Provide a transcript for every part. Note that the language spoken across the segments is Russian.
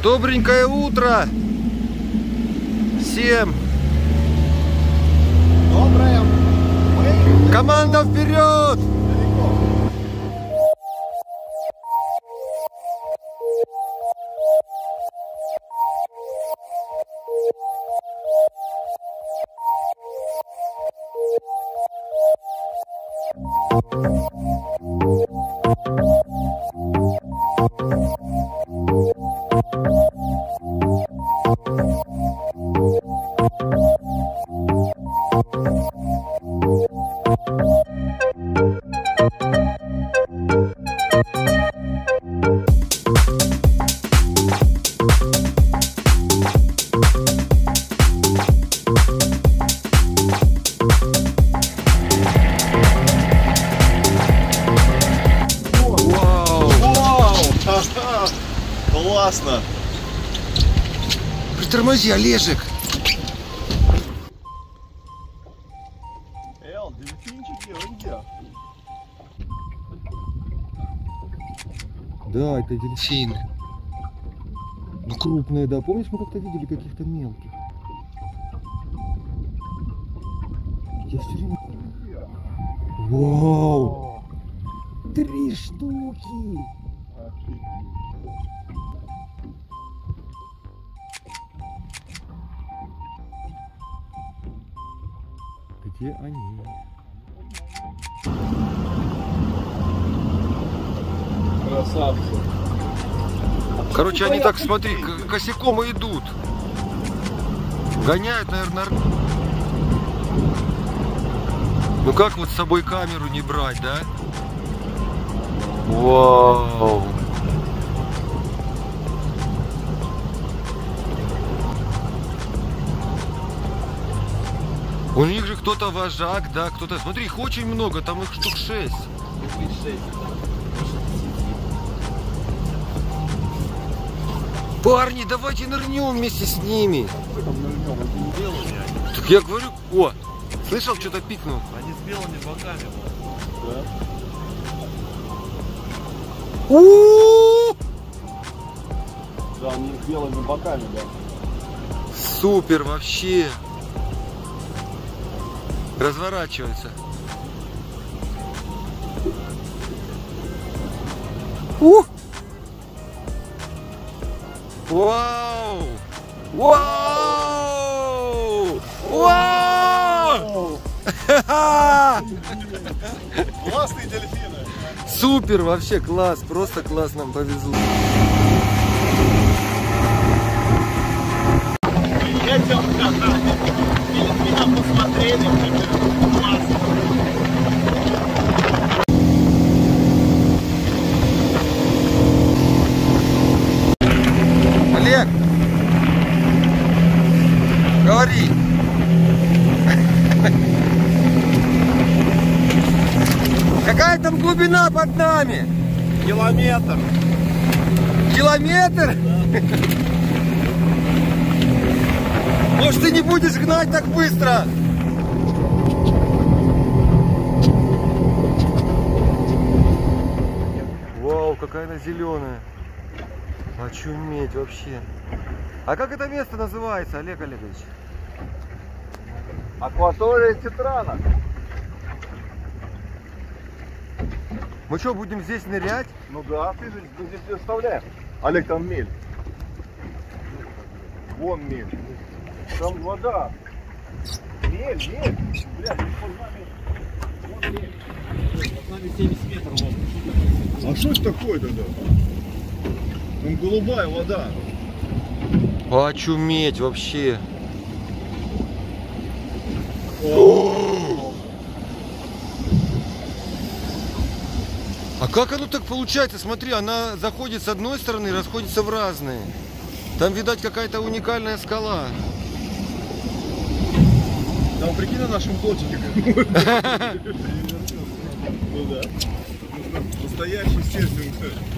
Добренькое утро всем! Доброе! Команда вперед! Классно! Притормози, Олежек! Дельфинчики, он где? Да, это дельфины. Ну крупные, да. Помнишь, мы как-то видели каких-то мелких? Я все время... Вау! 3 штуки! Где они? Красавцы. Короче, они так, смотри, косяком и идут. Гоняют, наверное. Ну как вот с собой камеру не брать, да? Вау! У них же кто-то вожак, да, кто-то... Смотри, их очень много, там их штук 6. Парни, давайте нырнем вместе с ними. Так я говорю, о, слышал, что-то пикнул? Они с белыми боками. Да? Да, они с белыми боками, да. Супер вообще. Разворачивается. Вау! Вау! Вау! Классные дельфины. Супер, вообще класс, просто класс, нам повезло. Едем, перед меня посмотрели, классно. Олег, говори. Какая там глубина под нами? Километр. Километр? Да. Может, ты не будешь гнать так быстро? Вау, какая она зеленая. Очуметь вообще. А как это место называется, Олег Олегович? Акватория Тетрана. Мы что, будем здесь нырять? Ну да, ты же здесь оставляем. Олег, там мель. Вон мель. Там вода. Мель. Бля, под нами. Вон мель. Под нами 70 метров. А что это такое тогда? Там голубая вода. Очуметь вообще. А как оно так получается? Смотри, она заходит с одной стороны и расходится в разные. Там, видать, какая-то уникальная скала. Там прикинь на нашем плотике. Ну да. Настоящий серфинг.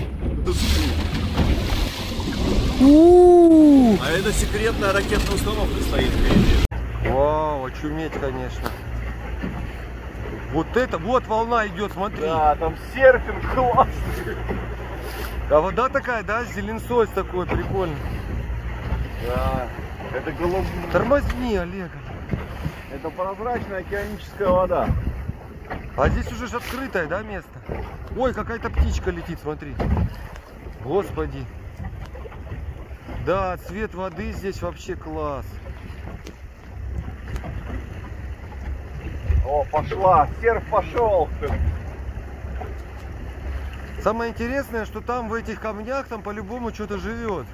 А это секретная ракетная установка стоит впереди. Вау, очуметь, конечно. Вот это, вот волна идет, смотри. Да, там серфинг классный. А вода такая, да, зеленцой такой, прикольно. Да, это голубая. Тормозни, Олег. Это прозрачная океаническая вода. А здесь уже ж открытое, да, место? Ой, какая-то птичка летит, смотри. Господи. Да, цвет воды здесь вообще класс. О, пошла, серф пошел. Самое интересное, что там в этих камнях там по-любому что-то живет.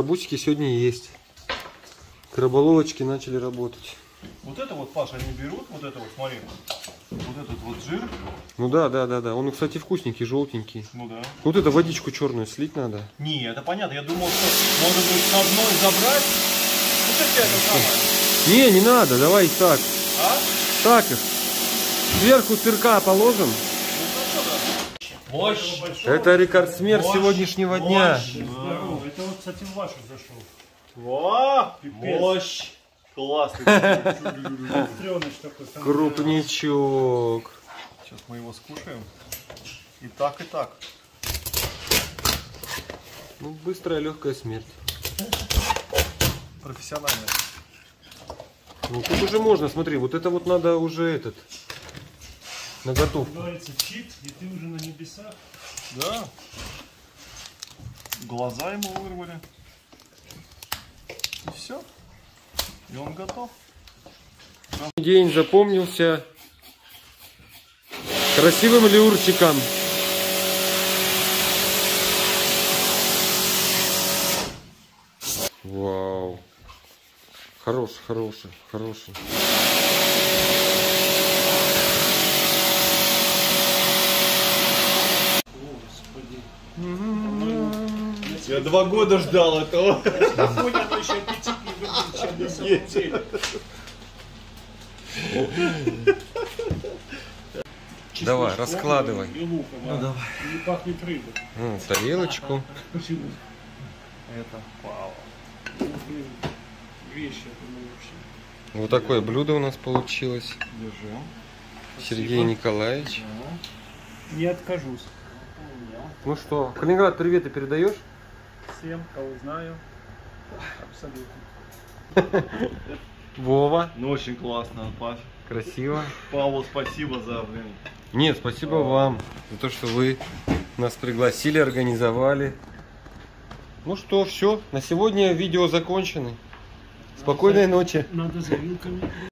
Крабусики сегодня есть. Краболовочки начали работать. Вот это вот, Паша, они берут, вот это вот, смотри. Вот этот вот жир. Ну да. Он, кстати, вкусненький, желтенький. Ну да. Вот это водичку черную слить надо. Не, это понятно. Я думал, что может быть с одной забрать. Ну что это самое? Не надо, давай их так. А? Так их. Сверху сырка положим. Мощь. Это рекордсмен сегодняшнего дня. Здорово. Это вот, кстати, в вашу зашел. Во! Пипец. Мощь. Классный. Острёныч такой. Там, Крупничок. Сейчас мы его скушаем. И так, и так. Ну, быстрая, легкая смерть. Профессионально. Ну, тут уже можно, смотри, вот это вот надо уже на готовку. Говорится, чит, и ты уже на небесах. Да. Глаза ему вырвали. И все. И он готов. День запомнился красивым люрчиком. Вау. Хороший. Я 2 года ждал этого. На фоне оно еще аппетитнее выглядит, чем на самом деле. Давай, раскладывай. И луком, Ну, давай. Не пахнет рыбой. Тарелочку. Почему? Это вау. Вещи, это мы вообще. Вот такое блюдо у нас получилось. Держим. Сергей Николаевич. Не откажусь. Ну что, Калининград, приветы передаешь? Всем, кого знаю. Абсолютно. Вова. Ну очень классно, Паш. Красиво. Павлу спасибо за, блин. Нет, спасибо вам за то, что вы нас пригласили, организовали. Ну что, все, на сегодня видео закончено. Спокойной ночи. Надо за вилками.